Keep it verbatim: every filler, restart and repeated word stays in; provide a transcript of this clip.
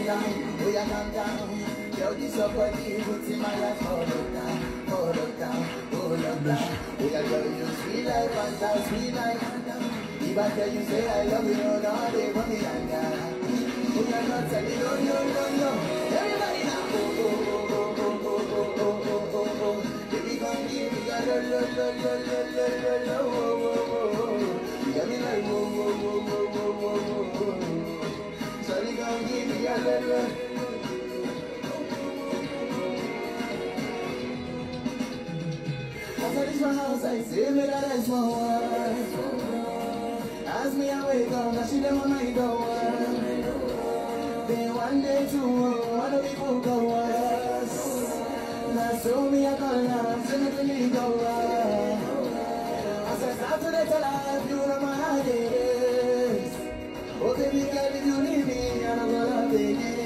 down, we are calm down. Yo, this your body, put in my life, hold up down, hold up down, hold up down. We are girl, you sweet life, and that sweet life. If I tell you, say I love you, no, no, they want me, and yeah. We are not telling you, no, no, no, no. Everybody now, oh, oh, oh, oh, oh, oh, oh, oh, oh, oh, oh. Baby, come give me a lo, lo, lo, lo, lo, lo, lo, lo, oh, oh, oh, oh. You got me like, whoa, whoa, whoa, whoa, whoa, whoa, whoa. Sorry, come give me a lo, lo. After this my house, I say me that I small one. As me I wake up, now she them on my door. Then one day two, one of people go us. Now show me a call now, say me to me go us. I said after that life, you know my heart is. Oh baby girl, if you leave me, I don't wanna be.